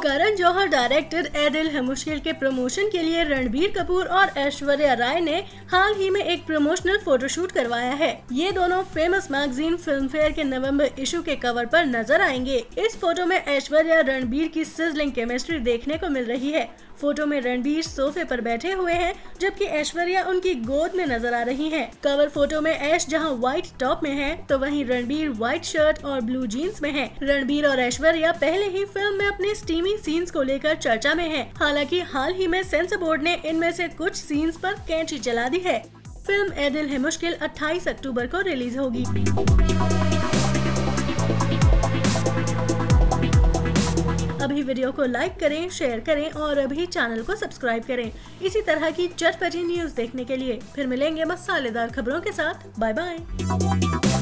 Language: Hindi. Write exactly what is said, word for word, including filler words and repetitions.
करण जौहर डायरेक्टर ए दिल है मुश्किल के प्रमोशन के लिए रणबीर कपूर और ऐश्वर्या राय ने हाल ही में एक प्रमोशनल फोटोशूट करवाया है। ये दोनों फेमस मैगजीन फिल्म फेयर के नवंबर इशू के कवर पर नजर आएंगे। इस फोटो में ऐश्वर्या रणबीर की सिजलिंग केमिस्ट्री देखने को मिल रही है। फोटो में रणबीर सोफे पर बैठे हुए हैं जबकि ऐश्वर्या उनकी गोद में नजर आ रही हैं। कवर फोटो में ऐश जहां व्हाइट टॉप में है तो वहीं रणबीर व्हाइट शर्ट और ब्लू जीन्स में है। रणबीर और ऐश्वर्या पहले ही फिल्म में अपने स्टीमी सीन्स को लेकर चर्चा में हैं। हालांकि हाल ही में सेंसर बोर्ड ने इनमें से कुछ सीन्स पर कैंची चला दी है। फिल्म ए दिल है मुश्किल अट्ठाईस अक्टूबर को रिलीज होगी। अभी वीडियो को लाइक करें, शेयर करें और अभी चैनल को सब्सक्राइब करें। इसी तरह की चटपटी न्यूज देखने के लिए फिर मिलेंगे मसालेदार खबरों के साथ। Bye bye.